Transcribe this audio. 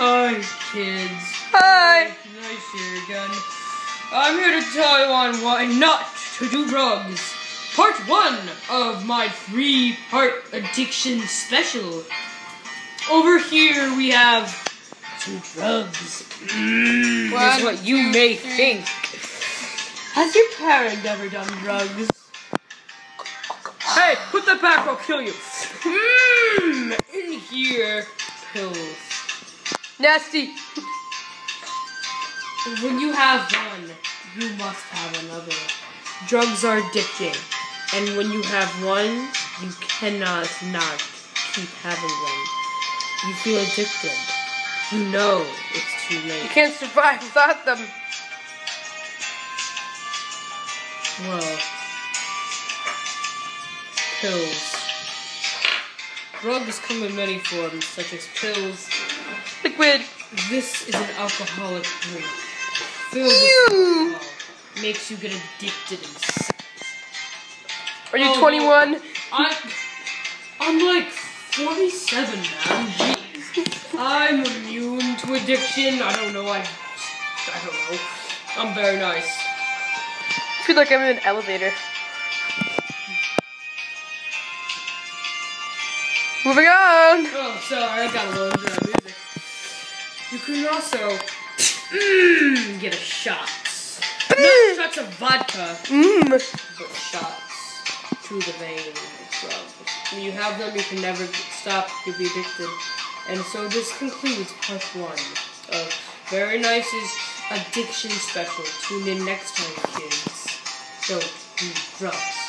Hi, kids. Hi. Nice here again. I'm here to tell you on why not to do drugs. Part 1 of my 3-part addiction special. Over here we have some drugs. Here's what you may think. Has your parent ever done drugs? Hey, put that back, I'll kill you. In here, pills. Nasty. When you have one, you must have another. Drugs are addicting, and when you have one, you cannot not keep having them. You feel addicted. You know it's too late. You can't survive without them. Well, pills. Drugs come in many forms, such as pills. Liquid. This is an alcoholic drink. Filled with alcohol. Makes you get addicted in seconds. Are you 21? I'm like 47, man. Jeez. I'm immune to addiction. I don't know. I don't know. I'm very nice. I feel like I'm in an elevator. Moving on. Oh, sorry. I got a little into that music. You can also get a shot. Not shots of vodka, but shots to the vein. When you have them, you can never stop. You'll be addicted. And so this concludes part 1 of Very Nice's addiction special. Tune in next time, kids. Don't do drugs.